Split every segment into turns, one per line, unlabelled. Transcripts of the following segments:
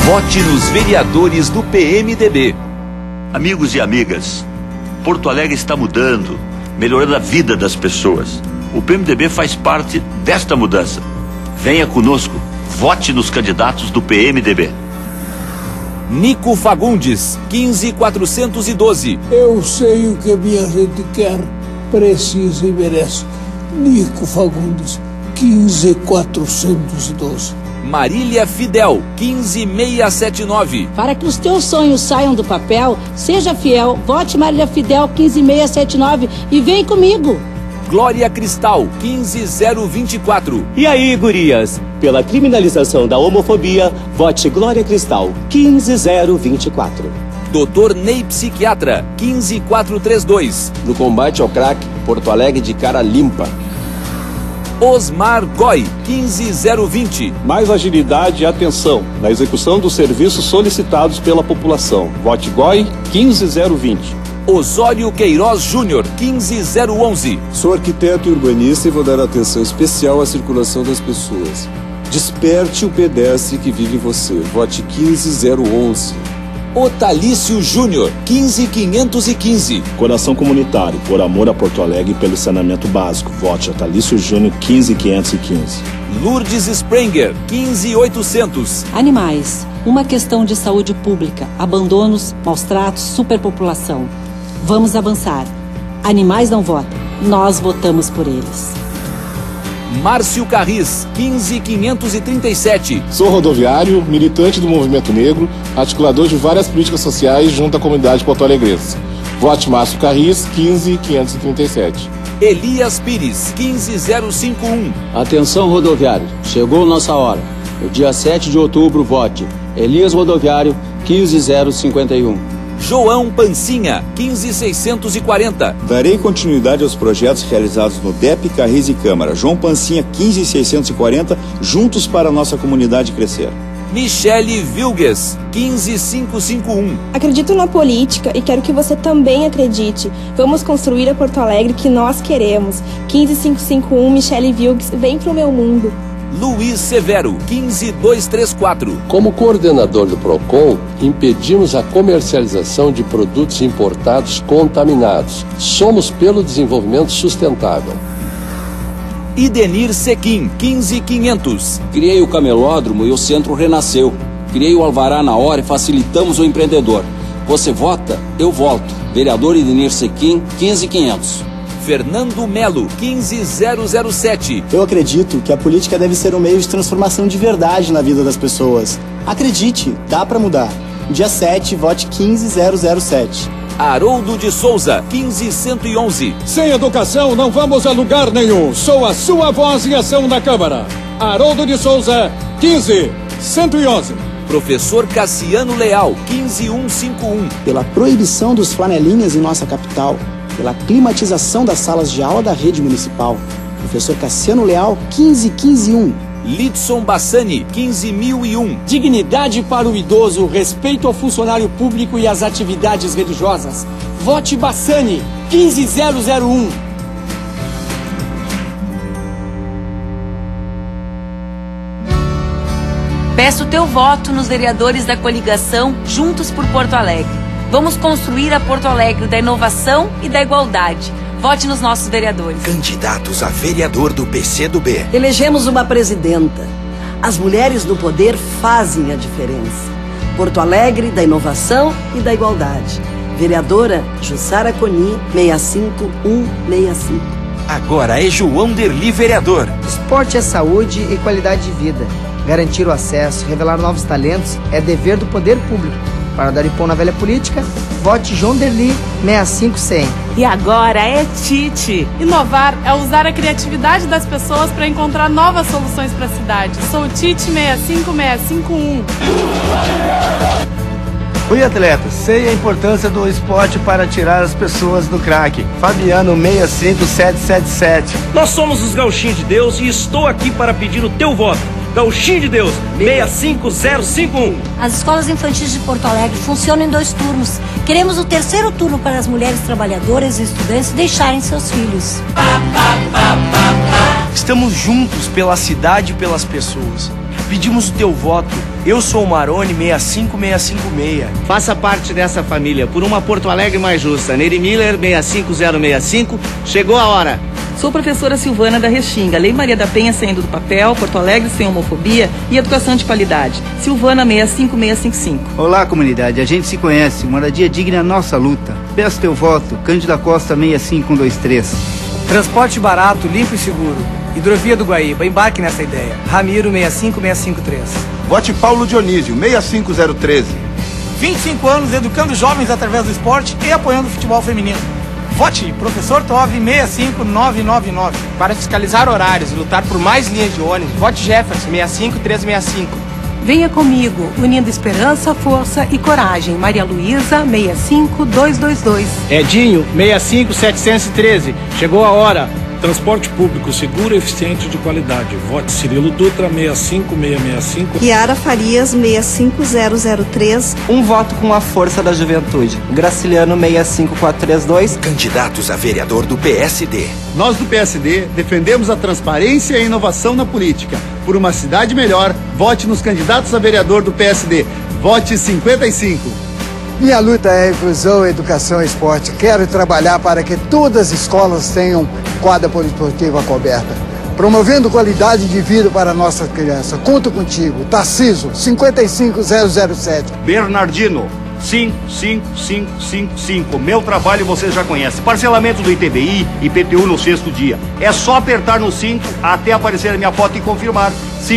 Vote nos vereadores do PMDB.
Amigos e amigas, Porto Alegre está mudando, melhorando a vida das pessoas. O PMDB faz parte desta mudança. Venha conosco, vote nos candidatos do PMDB.
Nico Fagundes, 15412.
Eu sei o que a minha gente quer, precisa e merece. Nico Fagundes, 15412.
Marília Fidel, 15679.
Para que os teus sonhos saiam do papel, seja fiel, vote Marília Fidel 15679 e vem comigo.
Glória Cristal, 15024.
E aí, gurias? Pela criminalização da homofobia, vote Glória Cristal 15024.
Dr. Ney Psiquiatra, 15432.
No combate ao crack, Porto Alegre de cara limpa.
Osmar Goi, 15020.
Mais agilidade e atenção na execução dos serviços solicitados pela população. Vote Goi 15020.
Osório Queiroz Júnior, 15011.
Sou arquiteto e urbanista e vou dar atenção especial à circulação das pessoas. Desperte o pedestre que vive em você. Vote 15011.
Otalício Júnior, 15515.
Coração comunitário, por amor a Porto Alegre e pelo saneamento básico. Vote Otalício Júnior, 15515.
Lourdes Sprenger, 15800.
Animais, uma questão de saúde pública, abandonos, maus tratos, superpopulação. Vamos avançar. Animais não votam, nós votamos por eles.
Márcio Carris, 15537.
Sou rodoviário, militante do movimento negro, articulador de várias políticas sociais junto à comunidade porto-alegrense. Vote Márcio Carris, 15537.
Elias Pires, 15051.
Atenção, rodoviário, chegou nossa hora. No dia 7 de outubro, vote Elias Rodoviário, 15051.
João Pancinha, 15640.
Darei continuidade aos projetos realizados no DEP, Carris e Câmara. João Pancinha, 15640, juntos para a nossa comunidade crescer.
Michele Vilgues, 15551.
Acredito na política e quero que você também acredite. Vamos construir a Porto Alegre que nós queremos. 15551, Michele Vilgues, vem pro meu mundo.
Luiz Severo, 15234.
Como coordenador do PROCON, impedimos a comercialização de produtos importados contaminados. Somos pelo desenvolvimento sustentável.
Idenir Sequim, 15500.
Criei o camelódromo e o centro renasceu. Criei o alvará na hora e facilitamos o empreendedor. Você vota, eu volto. Vereador Idenir Sequim, 15500.
Fernando Melo, 15007.
Eu acredito que a política deve ser um meio de transformação de verdade na vida das pessoas. Acredite, dá pra mudar. Dia 7, vote 15007.
Haroldo de Souza, 15111.
Sem educação não vamos a lugar nenhum. Sou a sua voz em ação na Câmara. Haroldo de Souza, 15111.
Professor Cassiano Leal, 15151.
Pela proibição dos flanelinhas em nossa capital, pela climatização das salas de aula da rede municipal. Professor Cassiano Leal, 15111.
Lidson Bassani, 15001.
Dignidade para o idoso, respeito ao funcionário público e às atividades religiosas. Vote Bassani, 15001.
Peço teu voto nos vereadores da coligação Juntos por Porto Alegre. Vamos construir a Porto Alegre da inovação e da igualdade. Vote nos nossos vereadores.
Candidatos a vereador do PCdoB.
Elegemos uma presidenta. As mulheres no poder fazem a diferença. Porto Alegre da inovação e da igualdade. Vereadora Jussara Coni, 65165.
Agora é João Derli vereador.
Esporte é saúde e qualidade de vida. Garantir o acesso, revelar novos talentos é dever do poder público. Para dar impor na velha política, vote João Derli 65100.
E agora é Tite. Inovar é usar a criatividade das pessoas para encontrar novas soluções para a cidade. Sou o Tite 65651.
Oi, atleta, sei a importância do esporte para tirar as pessoas do crack. Fabiano 65777.
Nós somos os Gauchinhos de Deus e estou aqui para pedir o teu voto. Gauchinho de Deus, 65051.
As escolas infantis de Porto Alegre funcionam em 2 turnos. Queremos o 3º turno para as mulheres trabalhadoras e estudantes deixarem seus filhos.
Estamos juntos pela cidade e pelas pessoas.
pedimos o teu voto. Eu sou o Maroni 65656.
Faça parte dessa família por uma Porto Alegre mais justa. Nery Miller 65065. Chegou a hora.
Sou professora Silvana da Restinga. Lei Maria da Penha saindo do papel, Porto Alegre sem homofobia e educação de qualidade. Silvana 65655.
Olá, comunidade. A gente se conhece. Moradia digna é nossa luta. Peço teu voto. Cândida Costa 65123.
Transporte barato, limpo e seguro. Hidrovia do Guaíba. Embarque nessa ideia. Ramiro 65653.
Vote Paulo Dionísio 65013.
25 anos educando jovens através do esporte e apoiando o futebol feminino. Vote Professor Tove 65999.
Para fiscalizar horários e lutar por mais linhas de ônibus, vote Jefferson 65365.
Venha comigo, unindo esperança, força e coragem. Maria Luísa 65222.
Edinho 65713. Chegou a hora.
Transporte público seguro, eficiente e de qualidade. Vote Cirilo Dutra 65665.
Chiara Farias 65003.
Um voto com a força da juventude. Graciliano 65432.
Candidatos a vereador do PSD.
Nós do PSD defendemos a transparência e a inovação na política. Por uma cidade melhor, vote nos candidatos a vereador do PSD. Vote 55.
Minha luta é inclusão, educação e esporte. Quero trabalhar para que todas as escolas tenham quadra poliesportiva coberta, promovendo qualidade de vida para a nossa criança. Conto contigo. Tarciso, 55007.
Bernardino, 55555. Meu trabalho você já conhece. Parcelamento do ITBI e IPTU no 6º dia. É só apertar no 5 até aparecer a minha foto e confirmar.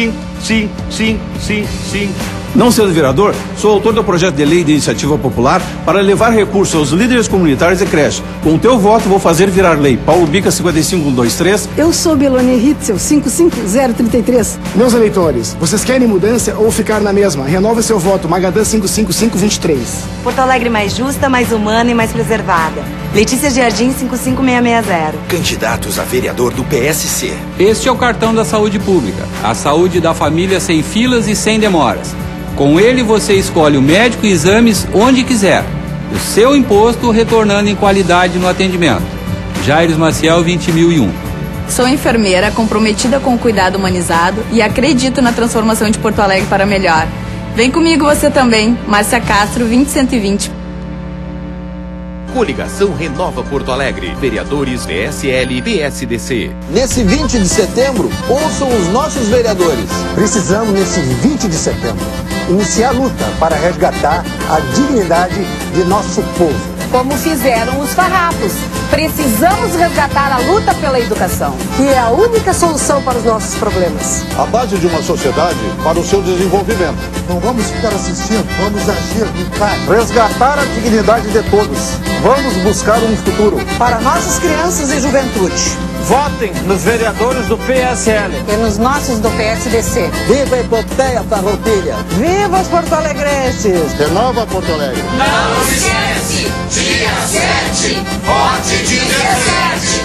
55555.
Não sendo vereador, sou autor do projeto de lei de iniciativa popular para levar recursos aos líderes comunitários e creches. Com o teu voto vou fazer virar lei. Paulo Bica 55123.
Eu sou Beloni Ritzel 55033.
Meus eleitores, vocês querem mudança ou ficar na mesma? Renova seu voto. Magadan 55523.
Porto Alegre mais justa, mais humana e mais preservada. Letícia Jardim 55660.
Candidatos a vereador do PSC.
Este é o cartão da saúde pública. A saúde da família sem filas e sem demoras. Com ele você escolhe o médico e exames onde quiser. O seu imposto retornando em qualidade no atendimento. Jaires Maciel 20001.
Sou enfermeira comprometida com o cuidado humanizado e acredito na transformação de Porto Alegre para melhor. Vem comigo você também. Márcia Castro 20120.
Coligação Renova Porto Alegre. Vereadores PSL e PSDC.
Nesse 20 de setembro, ouçam os nossos vereadores. Precisamos, nesse 20 de setembro, iniciar a luta para resgatar a dignidade de nosso povo.
Como fizeram os farrapos. Precisamos resgatar a luta pela educação, que é a única solução para os nossos problemas.
A base de uma sociedade para o seu desenvolvimento.
Não vamos ficar assistindo, vamos agir, lutar.
Resgatar a dignidade de todos. Vamos buscar um futuro
para nossas crianças e juventude.
Votem nos vereadores do PSL.
E nos nossos do PSDC.
Viva a Epopeia Farroupilha.
Viva os porto-alegrenses.
Renova Porto Alegre.
Não se esquece, dia 7, vote 17.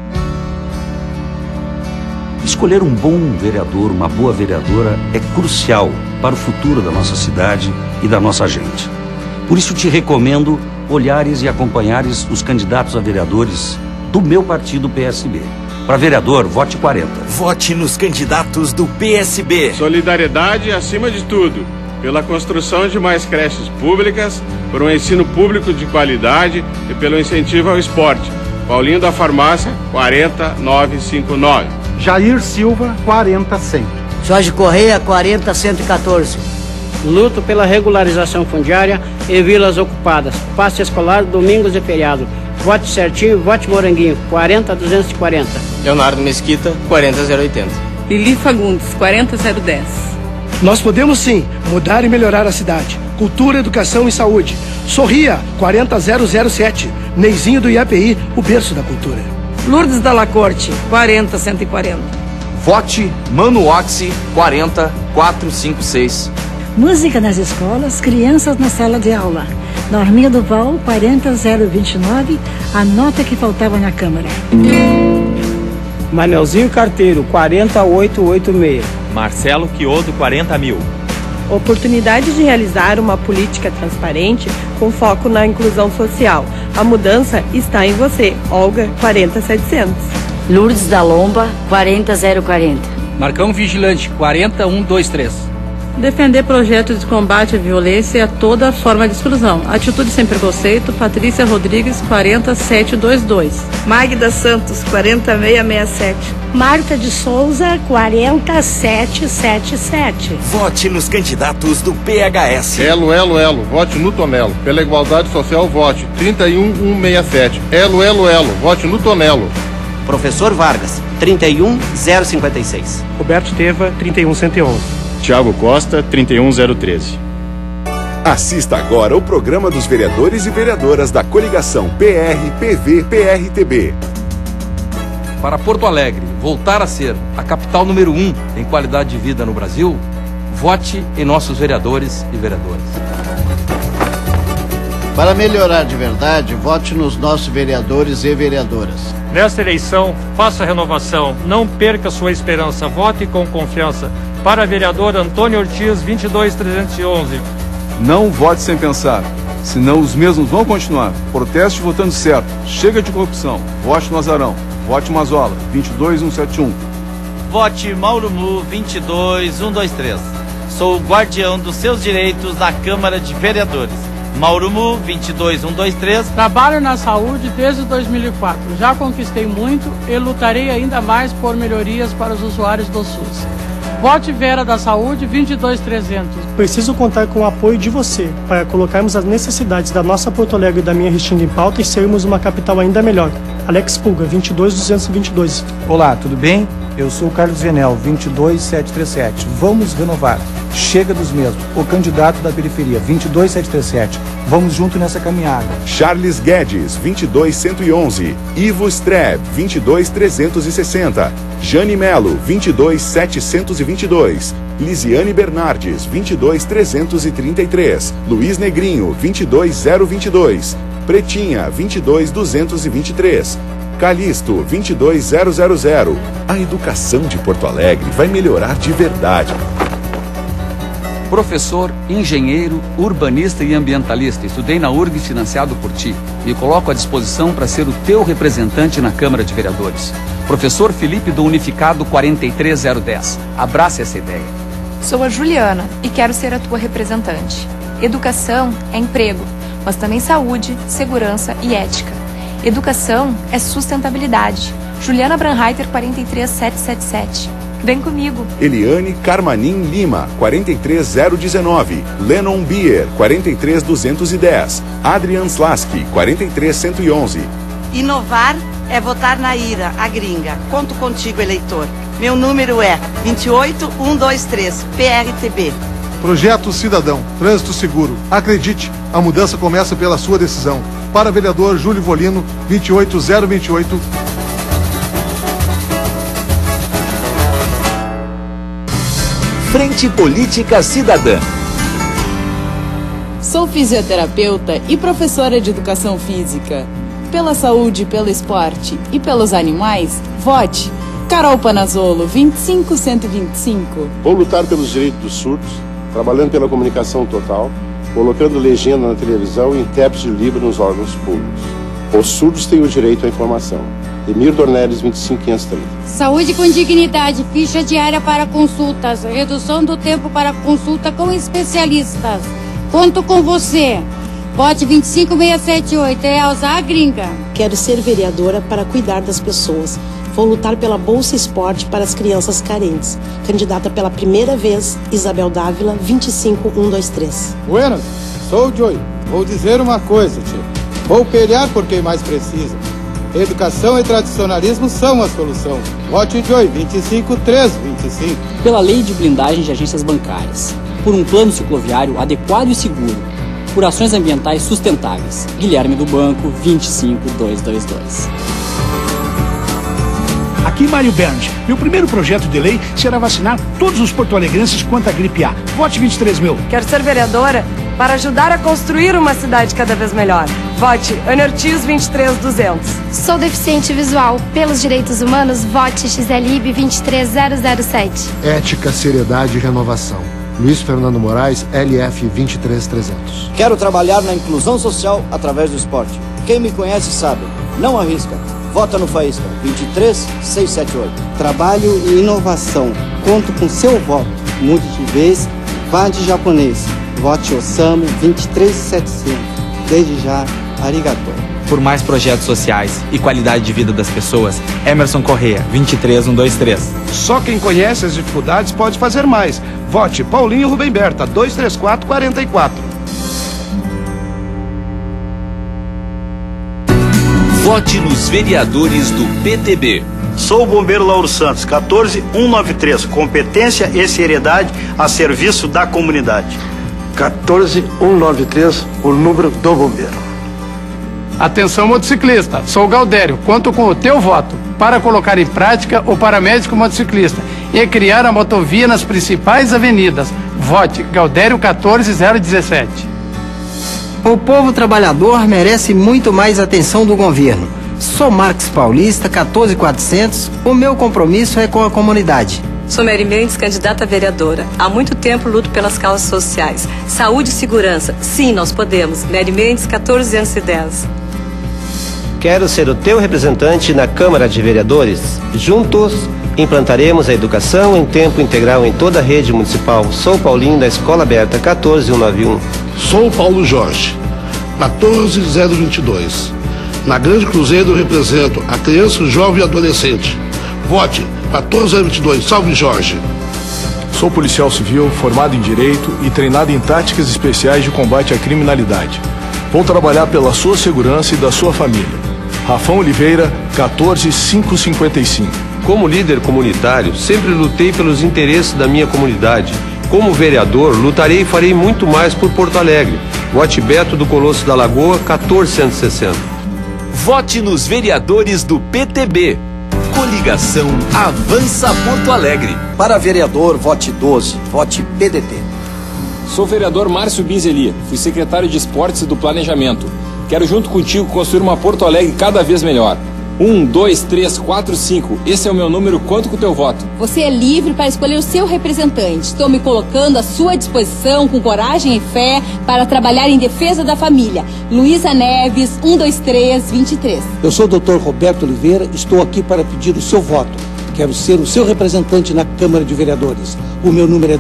Escolher um bom vereador, uma boa vereadora é crucial para o futuro da nossa cidade e da nossa gente. Por isso te recomendo olhares e acompanhares os candidatos a vereadores do meu partido PSB. Para vereador, vote 40.
Vote nos candidatos do PSB.
Solidariedade acima de tudo. Pela construção de mais creches públicas, por um ensino público de qualidade e pelo incentivo ao esporte. Paulinho da Farmácia, 40959.
Jair Silva, 40100.
Jorge Correia, 40114.
Luto pela regularização fundiária e vilas ocupadas. Passe escolar, domingos e feriado. Vote certinho, vote Moranguinho, 40240.
Leonardo Mesquita, 40080.
Lili Fagundes, 40010.
Nós podemos sim mudar e melhorar a cidade. Cultura, educação e saúde. Sorria, 40007. Neizinho do IAPI, o berço da cultura.
Lourdes Dalla Corte, 40140.
Vote Mano Oxi, 40456.
Música nas escolas, crianças na sala de aula. Norminha Duval, 40029, a nota que faltava na Câmara.
Manelzinho Carteiro, 40886.
Marcelo Quiodo, 40.000.
Oportunidade de realizar uma política transparente com foco na inclusão social. A mudança está em você. Olga, 40700.
Lourdes da Lomba, 40040.
Marcão Vigilante, 40123.
Defender projetos de combate à violência e a toda forma de exclusão. Atitude sem preconceito, Patrícia Rodrigues, 40722.
Magda Santos, 40667.
Marta de Souza, 40777.
Vote nos candidatos do PHS.
Elo, vote no Tonelo. Pela igualdade social, vote 31167. Elo, vote no Tonelo.
Professor Vargas, 31056.
Roberto Teva, 31111.
Tiago Costa, 31013.
Assista agora o programa dos vereadores e vereadoras da coligação PR-PV-PRTB.
Para Porto Alegre voltar a ser a capital número 1 em qualidade de vida no Brasil, vote em nossos vereadores e vereadoras.
Para melhorar de verdade, vote nos nossos vereadores e vereadoras.
Nesta eleição, faça a renovação, não perca sua esperança, vote com confiança. Para vereador Antônio Ortiz, 22311.
Não vote sem pensar, senão os mesmos vão continuar. Proteste votando certo. Chega de corrupção. Vote no Azarão. Vote Mazola, 22171.
Vote Mauro Mu, 22123. Sou o guardião dos seus direitos na Câmara de Vereadores. Mauro Mu, 22123.
Trabalho na saúde desde 2004. Já conquistei muito e lutarei ainda mais por melhorias para os usuários do SUS. Vote Vera da Saúde, 22300.
Preciso contar com o apoio de você para colocarmos as necessidades da nossa Porto Alegre e da minha Restinga em pauta e sermos uma capital ainda melhor. Alex Pulga, 22222.
Olá, tudo bem? Eu sou o Carlos Venel, 22737. Vamos renovar. Chega dos mesmos. O candidato da periferia, 22737. Vamos junto nessa caminhada.
Charles Guedes, 22111. Ivo Streb, 22360. Jane Melo, 22722. Lisiane Bernardes, 22333. Luiz Negrinho, 22022. Pretinha, 22223. Calixto, 22000. A educação de Porto Alegre vai melhorar de verdade.
Professor, engenheiro, urbanista e ambientalista. Estudei na URG financiado por ti. Me coloco à disposição para ser o teu representante na Câmara de Vereadores. Professor Felipe do Unificado 43010. Abrace essa ideia.
Sou a Juliana e quero ser a tua representante. Educação é emprego, mas também saúde, segurança e ética. Educação é sustentabilidade. Juliana Branheiter 43777. Vem comigo.
Eliane Carmanim Lima, 43019. Lennon Bier, 43210. Adrian Slaski, 43111.
Inovar é votar na Ira, a gringa. Conto contigo, eleitor. Meu número é 28123, PRTB.
Projeto Cidadão, Trânsito Seguro. Acredite, a mudança começa pela sua decisão. Para vereador Júlio Volino, 28028.
Frente Política Cidadã.
Sou fisioterapeuta e professora de educação física. Pela saúde, pelo esporte e pelos animais, vote Carol Panazzolo, 25125.
Vou lutar pelos direitos dos surdos, trabalhando pela comunicação total, colocando legenda na televisão e intérprete de Libra nos órgãos públicos. Os surdos têm o direito à informação. Emir Dornelles, 25530.
Saúde com dignidade, ficha diária para consultas, redução do tempo para consulta com especialistas. Conto com você. Vote 25678, Elza, a gringa.
Quero ser vereadora para cuidar das pessoas. Vou lutar pela Bolsa Esporte para as crianças carentes. Candidata pela primeira vez, Isabel Dávila, 25123.
Buenas, sou o Joey. Vou dizer uma coisa, tio. Vou pelear por quem mais precisa. Educação e tradicionalismo são a solução. Vote Joey, 25325.
Pela lei de blindagem de agências bancárias. Por um plano cicloviário adequado e seguro. Por ações ambientais sustentáveis. Guilherme do Banco, 25222.
Aqui Mário Bernd. Meu primeiro projeto de lei será vacinar todos os porto-alegrenses contra a gripe A. Vote 23.000.
Quero ser vereadora para ajudar a construir uma cidade cada vez melhor. Vote Ana Ortiz 23200.
Sou deficiente visual. Pelos direitos humanos, vote XLIB 23007.
Ética, seriedade e renovação. Luiz Fernando Moraes, LF 23300.
Quero trabalhar na inclusão social através do esporte. Quem me conhece sabe, não arrisca.
Vota no Faísca, 23678.
Trabalho e inovação. Conto com seu voto. Mude de vez, vá de japonês. Vote Osamu, 23700. Desde já, arigato.
Por mais projetos sociais e qualidade de vida das pessoas, Emerson Corrêa, 23123.
Só quem conhece as dificuldades pode fazer mais. Vote Paulinho Rubem Berta, 23444.
Vote nos vereadores do PTB.
Sou o bombeiro Lauro Santos, 14193. Competência e seriedade a serviço da comunidade.
14193, o número do bombeiro.
Atenção, motociclista, sou o Galdério, conto com o teu voto para colocar em prática o paramédico motociclista e criar a motovia nas principais avenidas. Vote Galdério 14017.
O povo trabalhador merece muito mais atenção do governo. Sou Marques Paulista, 14400, o meu compromisso é com a comunidade.
Sou Mary Mendes, candidata a vereadora. Há muito tempo luto pelas causas sociais. Saúde e segurança. Sim, nós podemos. Mary Mendes, 14210.
Quero ser o teu representante na Câmara de Vereadores. Juntos, implantaremos a educação em tempo integral em toda a rede municipal. Sou Paulinho, da Escola Aberta, 14191.
Sou Paulo Jorge, 14022. Na Grande Cruzeiro represento a criança, o jovem e o adolescente. Vote 14022. Salve, Jorge.
Sou policial civil, formado em Direito e treinado em táticas especiais de combate à criminalidade. Vou trabalhar pela sua segurança e da sua família. Rafão Oliveira, 14555.
Como líder comunitário, sempre lutei pelos interesses da minha comunidade. Como vereador, lutarei e farei muito mais por Porto Alegre. Vote Beto do Colosso da Lagoa, 14160.
Vote nos vereadores do PTB. Coligação Avança Porto Alegre.
Para vereador, vote 12. Vote PDT.
Sou o vereador Márcio Binzeli. Fui secretário de Esportes e do Planejamento. Quero junto contigo construir uma Porto Alegre cada vez melhor. 1, 2, 3, 4, 5. Esse é o meu número, conto com o teu voto.
Você é livre para escolher o seu representante. Estou me colocando à sua disposição, com coragem e fé, para trabalhar em defesa da família. Luísa Neves, 12323.
Eu sou o Dr. Roberto Oliveira, estou aqui para pedir o seu voto. Quero ser o seu representante na Câmara de Vereadores. O meu número é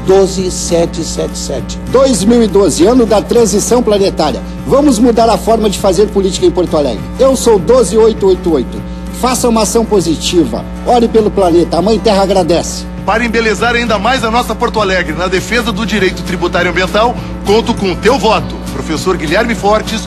12777.
2012, ano da transição planetária. Vamos mudar a forma de fazer política em Porto Alegre. Eu sou 12888. Faça uma ação positiva. Ore pelo planeta. A Mãe Terra agradece.
Para embelezar ainda mais a nossa Porto Alegre na defesa do direito tributário ambiental, conto com o teu voto. Professor Guilherme Fortes,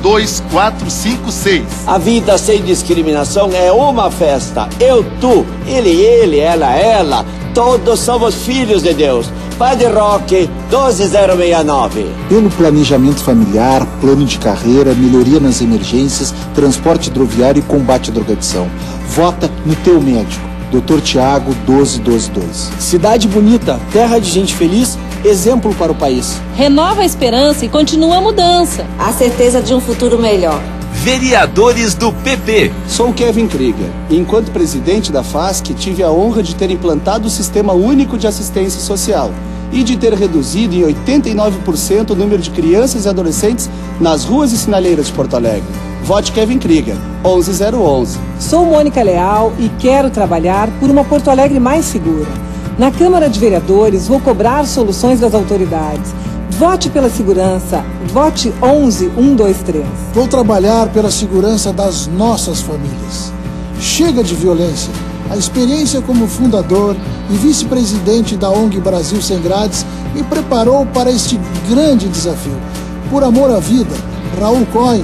12456.
A vida sem discriminação é uma festa. Eu, tu, ele, ela, todos somos filhos de Deus. Padre Roque, 12069.
Pelo planejamento familiar, plano de carreira, melhoria nas emergências, transporte hidroviário e combate à drogadição. Vota no teu médico. Dr. Tiago, 12122.
Cidade bonita, terra de gente feliz, exemplo para o país.
Renova a esperança e continua a mudança.
A certeza de um futuro melhor.
Vereadores do PP.
Sou Kevin Krieger. Enquanto presidente da FASC, tive a honra de ter implantado o Sistema Único de Assistência Social e de ter reduzido em 89% o número de crianças e adolescentes nas ruas e sinaleiras de Porto Alegre. Vote Kevin Krieger, 11011.
Sou Mônica Leal e quero trabalhar por uma Porto Alegre mais segura. Na Câmara de Vereadores, vou cobrar soluções das autoridades. Vote pela segurança. Vote 11123.
Vou trabalhar pela segurança das nossas famílias. Chega de violência. A experiência como fundador e vice-presidente da ONG Brasil Sem Grades me preparou para este grande desafio. Por amor à vida, Raul Cohen,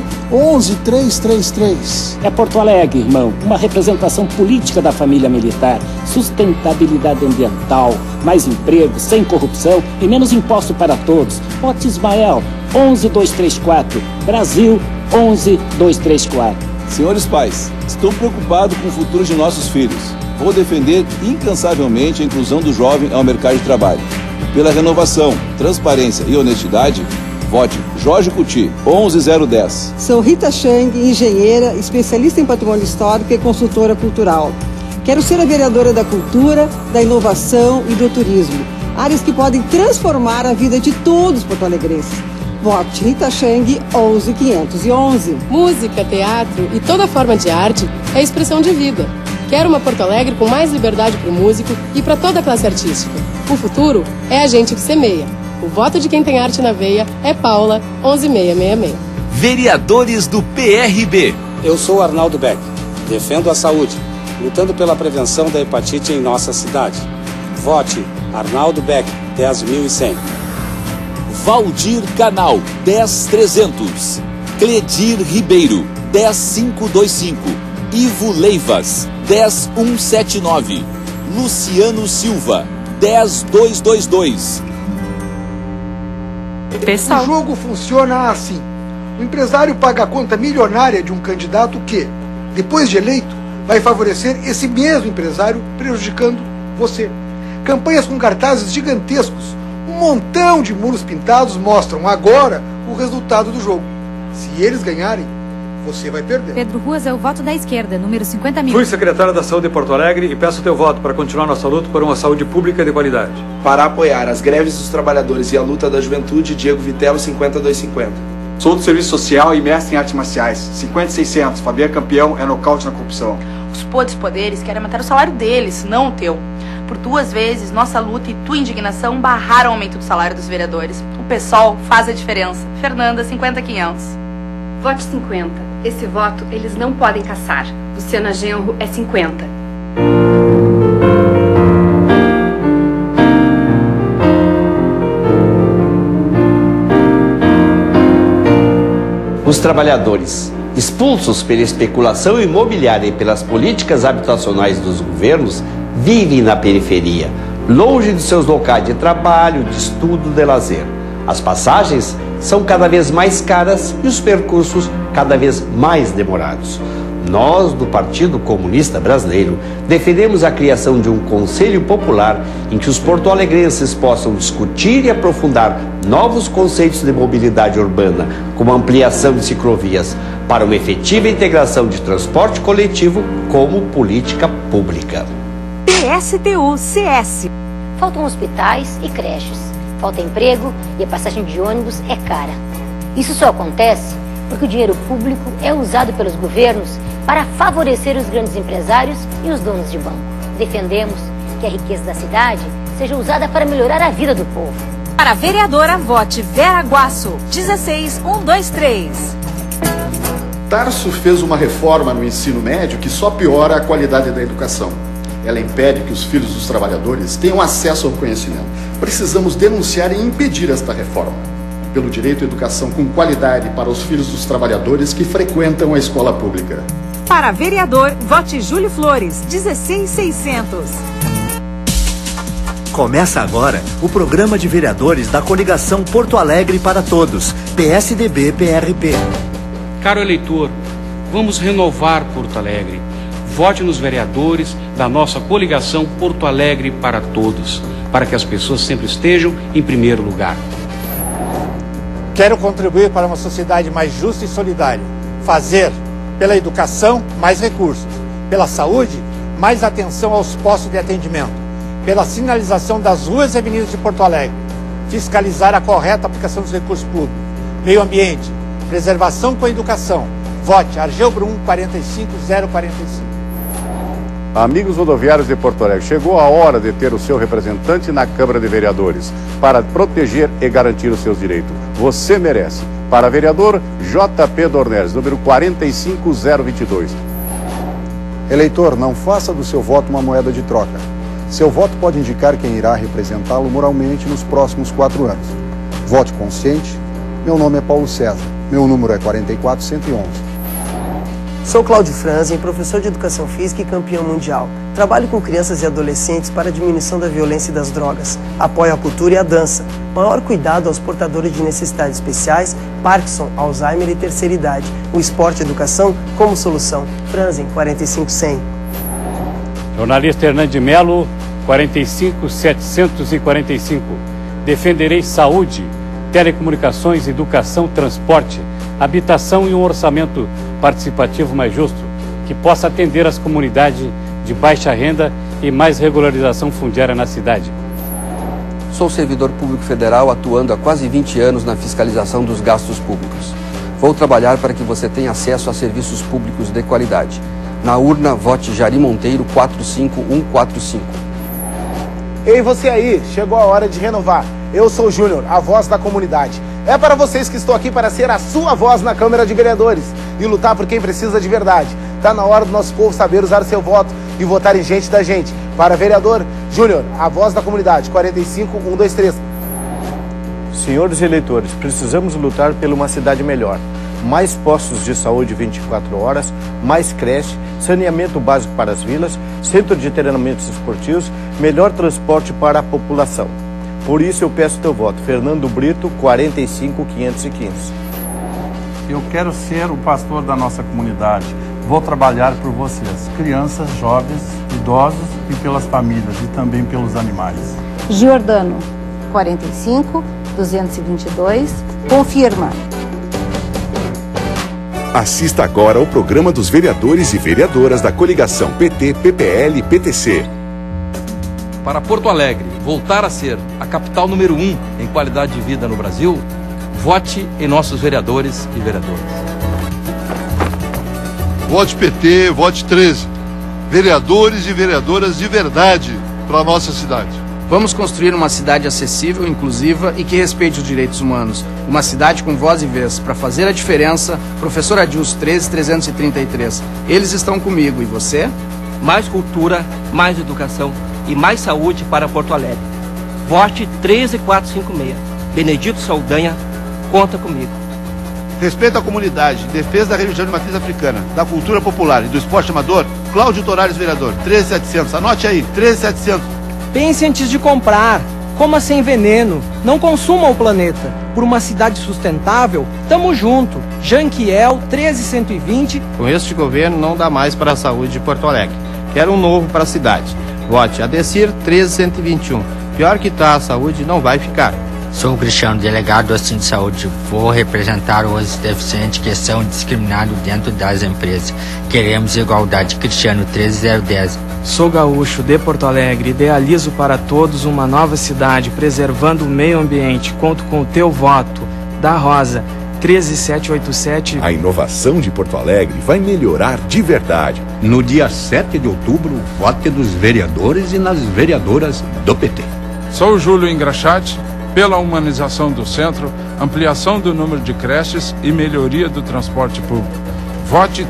11333.
É Porto Alegre, irmão. Uma representação política da família militar, sustentabilidade ambiental, mais emprego, sem corrupção e menos imposto para todos. Vote Ismael, 11234. Brasil, 11234.
Senhores pais, estou preocupado com o futuro de nossos filhos. Vou defender incansavelmente a inclusão do jovem ao mercado de trabalho. Pela renovação, transparência e honestidade, vote Jorge Cuti, 11010.
Sou Rita Chang, engenheira, especialista em patrimônio histórico e consultora cultural. Quero ser a vereadora da cultura, da inovação e do turismo, áreas que podem transformar a vida de todos os porto-alegrenses. Vote Rita Chang 11511.
Música, teatro e toda forma de arte é expressão de vida. Quero uma Porto Alegre com mais liberdade para o músico e para toda a classe artística. O futuro é a gente que semeia. O voto de quem tem arte na veia é Paula 11666.
Vereadores do PRB.
Eu sou Arnaldo Beck. Defendo a saúde, lutando pela prevenção da hepatite em nossa cidade. Vote Arnaldo Beck 10100.
Valdir Canal 10300. Cledir Ribeiro 10525. Ivo Leivas 10179. Luciano Silva 10222.
O jogo funciona assim. O empresário paga a conta milionária de um candidato que, depois de eleito, vai favorecer esse mesmo empresário, prejudicando você. Campanhas com cartazes gigantescos, um montão de muros pintados mostram agora o resultado do jogo. Se eles ganharem, você vai perder.
Pedro Ruas é o voto da esquerda, número 50.000.
Fui secretário da Saúde de Porto Alegre e peço teu voto para continuar nossa luta por uma saúde pública de qualidade.
Para apoiar as greves dos trabalhadores e a luta da juventude, Diego Vitello 50250.
Sou do Serviço Social e mestre em artes marciais. 50.600. Fabiano campeão é nocaute na corrupção.
Os podres poderes querem aumentar o salário deles, não o teu. Por 2 vezes, nossa luta e tua indignação barraram o aumento do salário dos vereadores. O PSOL faz a diferença. Fernanda, 50.500.
Vote 50. Esse voto eles não podem caçar. Luciana Genro é 50.
Os trabalhadores, expulsos pela especulação imobiliária e pelas políticas habitacionais dos governos, vivem na periferia, longe de seus locais de trabalho, de estudo, de lazer. As passagens são cada vez mais caras e os percursos cada vez mais demorados. Nós, do Partido Comunista Brasileiro, defendemos a criação de um Conselho Popular em que os porto-alegrenses possam discutir e aprofundar novos conceitos de mobilidade urbana, como a ampliação de ciclovias, para uma efetiva integração de transporte coletivo como política pública.
PSTU-CS. Faltam hospitais e creches, falta emprego e a passagem de ônibus é cara. Isso só acontece porque o dinheiro público é usado pelos governos para favorecer os grandes empresários e os donos de banco. Defendemos que a riqueza da cidade seja usada para melhorar a vida do povo.
Para a vereadora, vote Vera Guasso, 16123.
Tarso fez uma reforma no ensino médio que só piora a qualidade da educação. Ela impede que os filhos dos trabalhadores tenham acesso ao conhecimento. Precisamos denunciar e impedir esta reforma. Pelo direito à educação com qualidade para os filhos dos trabalhadores que frequentam a escola pública.
Para vereador, vote Júlio Flores, 16600.
Começa agora o programa de vereadores da coligação Porto Alegre para Todos, PSDB-PRP.
Caro eleitor, vamos renovar Porto Alegre. Vote nos vereadores da nossa coligação Porto Alegre para Todos, para que as pessoas sempre estejam em primeiro lugar.
Quero contribuir para uma sociedade mais justa e solidária. Fazer, pela educação, mais recursos. Pela saúde, mais atenção aos postos de atendimento. Pela sinalização das ruas e avenidas de Porto Alegre. Fiscalizar a correta aplicação dos recursos públicos. Meio ambiente, preservação com a educação. Vote Argel Brum 45045.
Amigos rodoviários de Porto Alegre, chegou a hora de ter o seu representante na Câmara de Vereadores para proteger e garantir os seus direitos. Você merece. Para vereador, JP Dornelles, número 45022.
Eleitor, não faça do seu voto uma moeda de troca. Seu voto pode indicar quem irá representá-lo moralmente nos próximos 4 anos. Vote consciente. Meu nome é Paulo César. Meu número é 44111.
Sou Cláudio Franzen, professor de Educação Física e campeão mundial. Trabalho com crianças e adolescentes para a diminuição da violência e das drogas. Apoio a cultura e a dança. Maior cuidado aos portadores de necessidades especiais, Parkinson, Alzheimer e terceira idade. O esporte e a educação como solução. Franzen, 45100.
Jornalista Hernando de Melo, 45745. Defenderei saúde, telecomunicações, educação, transporte, habitação e um orçamento participativo mais justo, que possa atender as comunidades de baixa renda e mais regularização fundiária na cidade.
Sou servidor público federal atuando há quase 20 anos na fiscalização dos gastos públicos. Vou trabalhar para que você tenha acesso a serviços públicos de qualidade. Na urna, vote Jari Monteiro 45145.
Ei, você aí, chegou a hora de renovar. Eu sou o Júnior, a voz da comunidade. É para vocês que estou aqui para ser a sua voz na Câmara de Vereadores e lutar por quem precisa de verdade. Tá na hora do nosso povo saber usar o seu voto e votar em gente da gente. Para vereador, Júnior, a voz da comunidade, 45123.
Senhores eleitores, precisamos lutar por uma cidade melhor. Mais postos de saúde 24 horas, mais creche, saneamento básico para as vilas, centro de treinamentos esportivos, melhor transporte para a população. Por isso eu peço teu voto. Fernando Brito, 45515.
Eu quero ser o pastor da nossa comunidade. Vou trabalhar por vocês, crianças, jovens, idosos e pelas famílias e também pelos animais.
Giordano, 45222, confirma.
Assista agora ao programa dos vereadores e vereadoras da coligação PT, PPL e PTC.
Para Porto Alegre voltar a ser a capital número 1 em qualidade de vida no Brasil, vote em nossos vereadores e vereadoras.
Vote PT, vote 13. Vereadores e vereadoras de verdade para a nossa cidade.
Vamos construir uma cidade acessível, inclusiva e que respeite os direitos humanos. Uma cidade com voz e vez. Para fazer a diferença, professor Adilson 13333. Eles estão comigo. E você?
Mais cultura, mais educação e mais saúde para Porto Alegre. Vote 13456. Benedito Saldanha, conta comigo.
Respeito à comunidade, defesa da religião de matriz africana, da cultura popular e do esporte amador, Cláudio Torales, vereador, 13700. Anote aí, 13700.
Pense antes de comprar. Coma sem veneno. Não consuma o planeta. Por uma cidade sustentável, tamo junto. Janquiel, 13120.
Com este governo não dá mais para a saúde de Porto Alegre. Quero um novo para a cidade. Vote Adecir, 13121. Pior que tá a saúde, não vai ficar.
Sou o Cristiano, delegado do Assistente de Saúde. Vou representar os deficientes que são discriminados dentro das empresas. Queremos igualdade. Cristiano, 13010.
Sou gaúcho de Porto Alegre. Idealizo para todos uma nova cidade, preservando o meio ambiente. Conto com o teu voto. Da Rosa, 13787.
A inovação de Porto Alegre vai melhorar de verdade.
No dia 7 de outubro, vote dos vereadores e nas vereadoras do PT.
Sou o Júlio Engraxate. Pela humanização do centro, ampliação do número de creches e melhoria do transporte público. Vote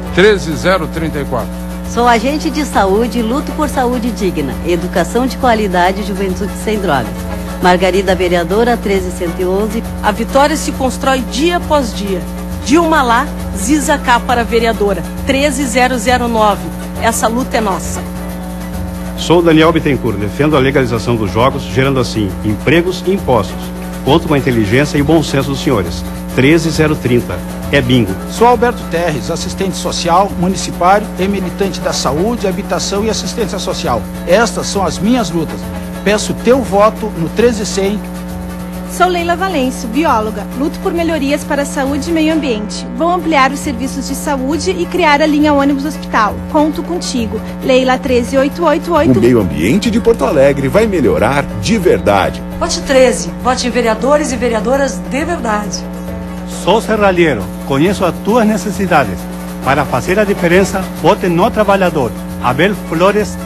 13034.
Sou agente de saúde e luto por saúde digna, educação de qualidade e juventude sem drogas. Margarida Vereadora, 13111.
A vitória se constrói dia após dia. Dilma lá, Ziza cá para vereadora, 13009. Essa luta é nossa.
Sou Daniel Bittencourt, defendo a legalização dos jogos, gerando assim empregos e impostos. Conto com a inteligência e o bom senso dos senhores. 13030. É bingo.
Sou Alberto Terres, assistente social, municipário e militante da saúde, habitação e assistência social. Estas são as minhas lutas. Peço teu voto no 13100.
Sou Leila Valêncio, bióloga. Luto por melhorias para a saúde e meio ambiente. Vou ampliar os serviços de saúde e criar a linha ônibus hospital. Conto contigo. Leila 13888.
O meio ambiente de Porto Alegre vai melhorar de verdade.
Vote 13. Vote em vereadores e vereadoras de verdade.
Sou serralheiro. Conheço as tuas necessidades. Para fazer a diferença, vote no trabalhador. Abel Flores,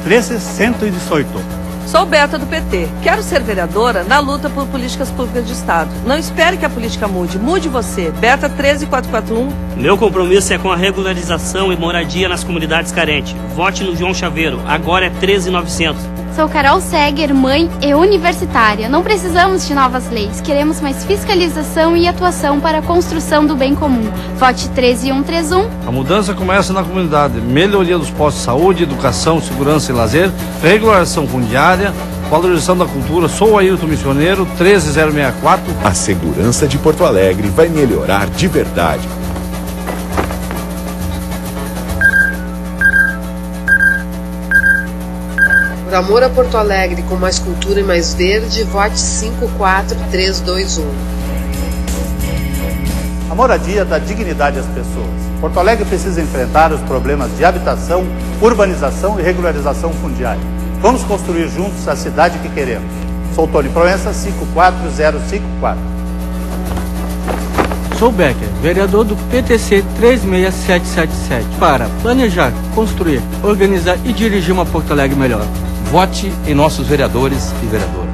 13118.
Sou Berta do PT. Quero ser vereadora na luta por políticas públicas de Estado. Não espere que a política mude. Mude você. Berta 13441.
Meu compromisso é com a regularização e moradia nas comunidades carentes. Vote no João Chaveiro. Agora é 13900.
Sou Carol Seger, mãe e universitária. Não precisamos de novas leis. Queremos mais fiscalização e atuação para a construção do bem comum. Vote 13131.
A mudança começa na comunidade. Melhoria dos postos de saúde, educação, segurança e lazer, regularização fundiária, valorização da cultura. Sou o Ailton Missioneiro, 13064.
A segurança de Porto Alegre vai melhorar de verdade.
Por amor a Porto Alegre, com mais cultura e mais verde, vote 54321.
A moradia dá dignidade às pessoas. Porto Alegre precisa enfrentar os problemas de habitação, urbanização e regularização fundiária. Vamos construir juntos a cidade que queremos. Sou Tony Proença, 54054.
Sou Becker, vereador do PTC 36777, para planejar, construir, organizar e dirigir uma Porto Alegre melhor.
Vote em nossos vereadores e vereadoras.